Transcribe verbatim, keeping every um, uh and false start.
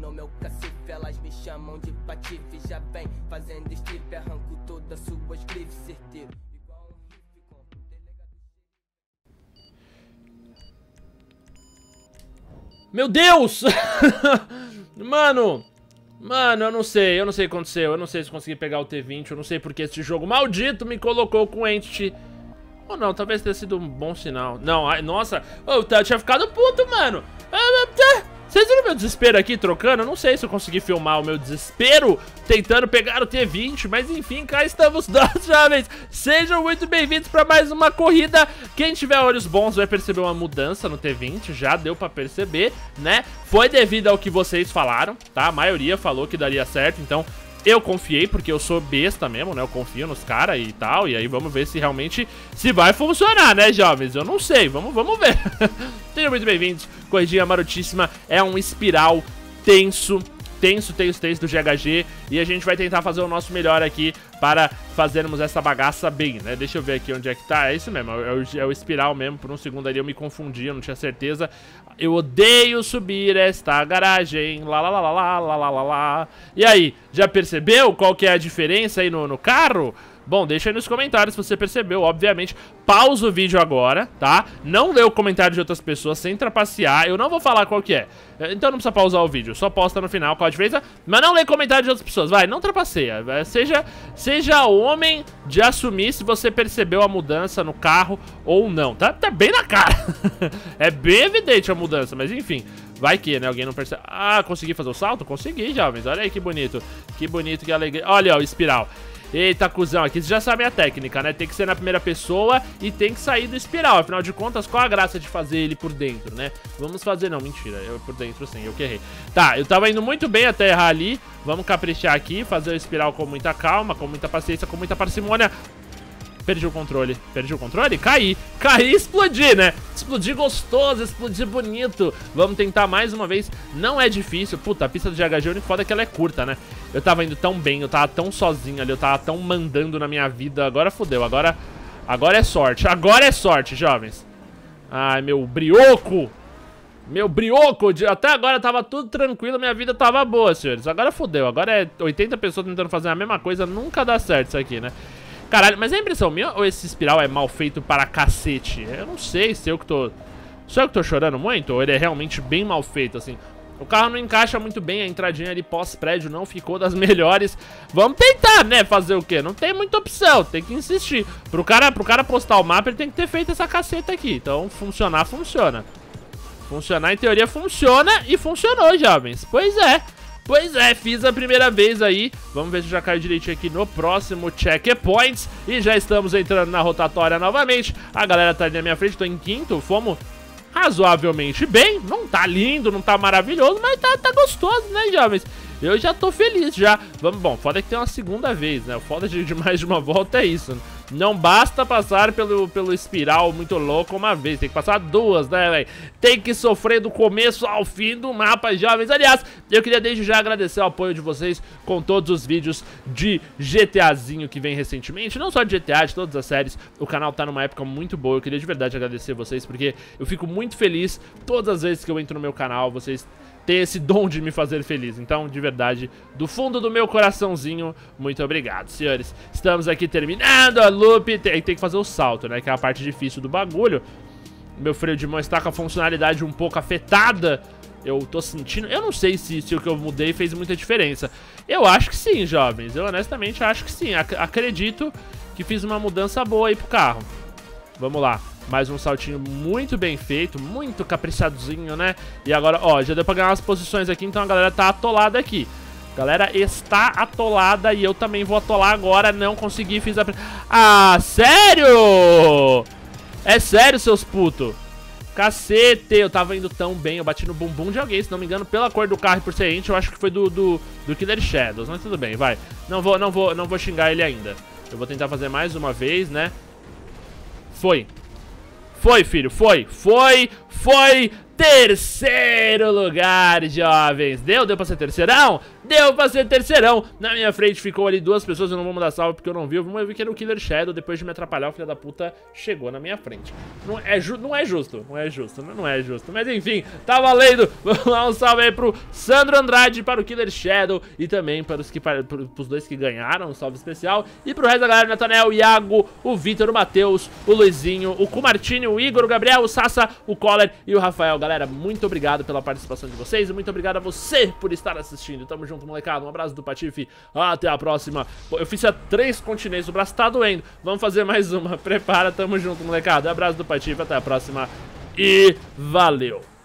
no meu cacife, elas me chamam de patife. Já vem fazendo strip, arranco todas suas grifes, certeiro. Igual um riff com o delegado. Meu Deus! Mano, mano, eu não sei, eu não sei o que aconteceu. Eu não sei se consegui pegar o T vinte, eu não sei porque esse jogo maldito me colocou com Entity. Ou não, talvez tenha sido um bom sinal. Não, ai, nossa, eu tinha ficado puto, mano. Vocês viram meu desespero aqui trocando? Eu não sei se eu consegui filmar o meu desespero tentando pegar o T vinte, mas enfim, cá estamos nós, jovens. Sejam muito bem-vindos para mais uma corrida. Quem tiver olhos bons vai perceber uma mudança no T vinte, já deu pra perceber, né? Foi devido ao que vocês falaram, tá? A maioria falou que daria certo, então eu confiei, porque eu sou besta mesmo, né? Eu confio nos caras e tal, e aí vamos ver se realmente se vai funcionar, né, jovens? Eu não sei, vamos, vamos ver. Sejam muito bem-vindos. Corridinha marotíssima, é um espiral tenso, tenso, tenso, tenso do G H G, e a gente vai tentar fazer o nosso melhor aqui para fazermos essa bagaça bem, né? Deixa eu ver aqui onde é que tá, é isso mesmo, é o, é o espiral mesmo. Por um segundo ali eu me confundi, eu não tinha certeza. Eu odeio subir esta garagem, lá, lá, lá, lá, lá, lá, lá, lá, lá. E aí, já percebeu qual que é a diferença aí no, no carro? Bom, deixa aí nos comentários se você percebeu, obviamente. Pausa o vídeo agora, tá? Não lê o comentário de outras pessoas sem trapacear. Eu não vou falar qual que é, então não precisa pausar o vídeo. Só posta no final qual a diferença. Mas não lê comentário de outras pessoas, vai, não trapaceia. Seja, seja homem de assumir se você percebeu a mudança no carro ou não. Tá, tá bem na cara. É bem evidente a mudança, mas enfim. Vai que, né? Alguém não percebe. Ah, consegui fazer o salto? Consegui, jovens. Olha aí que bonito. Que bonito, que alegria. Olha, ó, o espiral. Eita, cuzão, aqui vocês já sabem a técnica, né? Tem que ser na primeira pessoa e tem que sair do espiral. Afinal de contas, qual a graça de fazer ele por dentro, né? Vamos fazer, não, mentira, eu por dentro sim, eu que errei. Tá, eu tava indo muito bem até errar ali. Vamos caprichar aqui, fazer o espiral com muita calma, com muita paciência, com muita parcimônia. Perdi o controle, perdi o controle? Caí, caí e explodi, né? Explodir gostoso, explodir bonito. Vamos tentar mais uma vez, não é difícil. Puta, a pista do G H G, o único foda é que ela é curta, né? Eu tava indo tão bem, eu tava tão sozinho ali, eu tava tão mandando na minha vida. Agora fodeu, agora, agora é sorte, agora é sorte, jovens. Ai, meu brioco. Meu brioco, até agora tava tudo tranquilo, minha vida tava boa, senhores. Agora fodeu, agora é oitenta pessoas tentando fazer a mesma coisa, nunca dá certo isso aqui, né? Caralho, mas é impressão minha ou esse espiral é mal feito para cacete? Eu não sei se eu que tô... Sou eu que tô chorando muito ou ele é realmente bem mal feito, assim. O carro não encaixa muito bem, a entradinha ali pós-prédio não ficou das melhores. Vamos tentar, né, fazer o quê? Não tem muita opção, tem que insistir. Pro cara, pro cara postar o mapa, ele tem que ter feito essa caceta aqui. Então, funcionar, funciona. Funcionar, em teoria, funciona e funcionou, jovens. Pois é. Pois é, fiz a primeira vez aí. Vamos ver se já caiu direitinho aqui no próximo checkpoints. E já estamos entrando na rotatória novamente. A galera tá ali na minha frente, tô em quinto. Fomos razoavelmente bem. Não tá lindo, não tá maravilhoso, mas tá, tá gostoso, né, jovens? Eu já tô feliz já. Vamos, bom, foda que tem uma segunda vez, né? O foda de, de mais de uma volta é isso, né? Não basta passar pelo, pelo espiral muito louco uma vez, tem que passar duas, né, velho? Tem que sofrer do começo ao fim do mapa, jovens. Aliás, eu queria desde já agradecer o apoio de vocês com todos os vídeos de GTAzinho que vem recentemente. Não só de G T A, de todas as séries. O canal tá numa época muito boa. Eu queria de verdade agradecer vocês, porque eu fico muito feliz todas as vezes que eu entro no meu canal. Vocês ter esse dom de me fazer feliz. Então, de verdade, do fundo do meu coraçãozinho, muito obrigado, senhores. Estamos aqui terminando a loop. Tem, tem que fazer o salto, né? Que é a parte difícil do bagulho. Meu freio de mão está com a funcionalidade um pouco afetada. Eu tô sentindo... Eu não sei se, se o que eu mudei fez muita diferença. Eu acho que sim, jovens. Eu honestamente acho que sim. Ac- acredito que fiz uma mudança boa aí pro carro. Vamos lá. Mais um saltinho muito bem feito, muito caprichadinho, né? E agora, ó, já deu pra ganhar umas posições aqui, então a galera tá atolada aqui. A galera está atolada e eu também vou atolar agora, não consegui, fiz a... Ah, sério? É sério, seus putos? Cacete, eu tava indo tão bem, eu bati no bumbum de alguém, se não me engano, pela cor do carro e por ser ente, eu acho que foi do, do, do Killer Shadows, mas tudo bem, vai. Não vou, não vou, não vou xingar ele ainda. Eu vou tentar fazer mais uma vez, né? Foi. Foi, filho, foi, foi, foi, terceiro lugar, jovens. Deu? Deu pra ser terceirão? Deu pra ser terceirão. Na minha frente ficou ali duas pessoas, eu não vou mandar salve porque eu não vi. Eu vi que era o Killer Shadow, depois de me atrapalhar, o filho da puta chegou na minha frente. Não é, ju não é justo, não é justo, não é justo. Mas enfim, tá valendo. Vamos lá, um salve aí pro Sandro Andrade, para o Killer Shadow e também para os que, para, pros dois que ganharam, um salve especial. E pro resto da galera, Nathanael, o Iago, o Vitor, o Matheus, o Luizinho, o Kumartini, o Igor, o Gabriel, o Sassa, o Coller e o Rafael. Galera, muito obrigado pela participação de vocês e muito obrigado a você por estar assistindo. Tamo junto, molecada. Um abraço do Patife. Até a próxima. Pô, eu fiz a três continências, o braço tá doendo. Vamos fazer mais uma. Prepara, tamo junto, molecada. Um abraço do Patife. Até a próxima. E valeu.